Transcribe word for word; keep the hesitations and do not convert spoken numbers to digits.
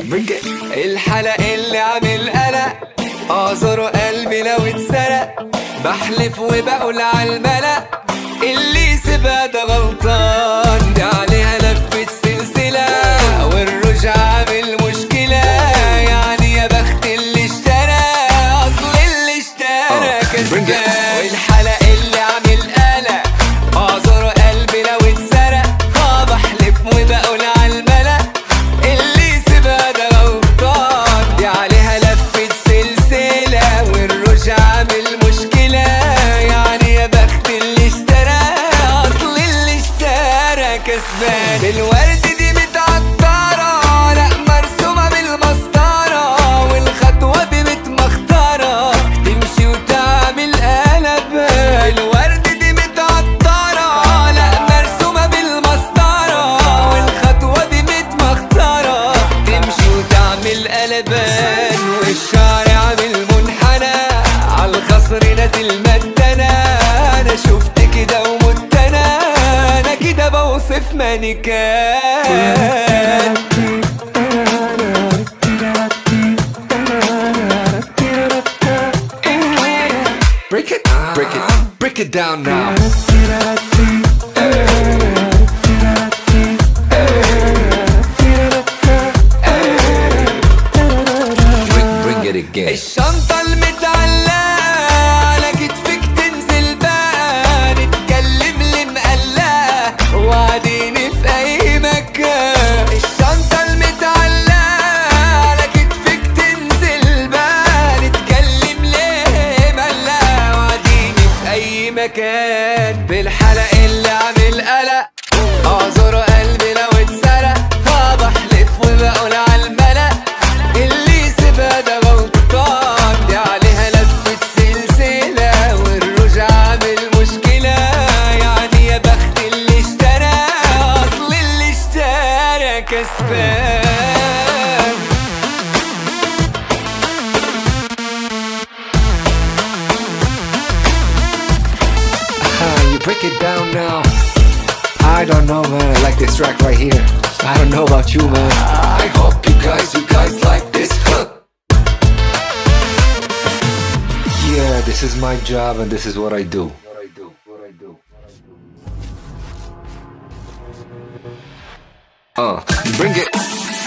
الحلق اللي عامل قلق، اعذره قلبي لو اتسرق. بحلف وبقول عالملأ اللي يسيبها ده غلطان. دي عليها لفة سلسلة والرجع عامل مشكلة. يعني يا بخت اللي اشترى، اصل اللي اشترى كسبان. والحلق اللي عامل قلق، اعذره قلبي لو اتسرق. اه بحلف وبقول عالملأ اللي يسيبها ده غلطان. دي عليها لفة سلسلة والرجع عامل مشكلة. يعني يا بخت اللي اشترى، اصل اللي اشترى كسبان. الورد دي متعطرة، لا مرسومة بالمسطرة. والخطوة دي متمخترة، تمشي وتعمل قلب. الورد دي متعطرة، لا مرسومة بالمسطرة. والخطوة دي متمخترة، تمشي وتعمل قلبان. والشعر عامل منحنى، عالخصر نازل مدنا. انا شفت كده ومت انا، انا كده بوصف مانيكان. Break it, break it, break it down now. Bring, bring it again. الشنطة المتعلقة على كتفك تنزل بقى. نتكلم لي مقلقة وقاعدين في أي مكان. الشنطة المتعلقة على كتفك تنزل بقى. نتكلم ليه مقلقة وقاعدين في أي مكان. بالحلق اللي عامل قلق، اعذره قلبي لو اتسرق. اه بحلف وبقول عالملأ اللي يسيبها ده غلطان. دي عليها لفة سلسلة والرجع عامل مشكلة. يعني يا بخت اللي اشترى، اصل اللي اشترى كسبان. You break it down now. I don't know, man. I like this track right here. I don't know about you, man. I hope you guys, you guys like this hook. Yeah, this is my job and this is what I do. What I do, what I do. Uh, bring it.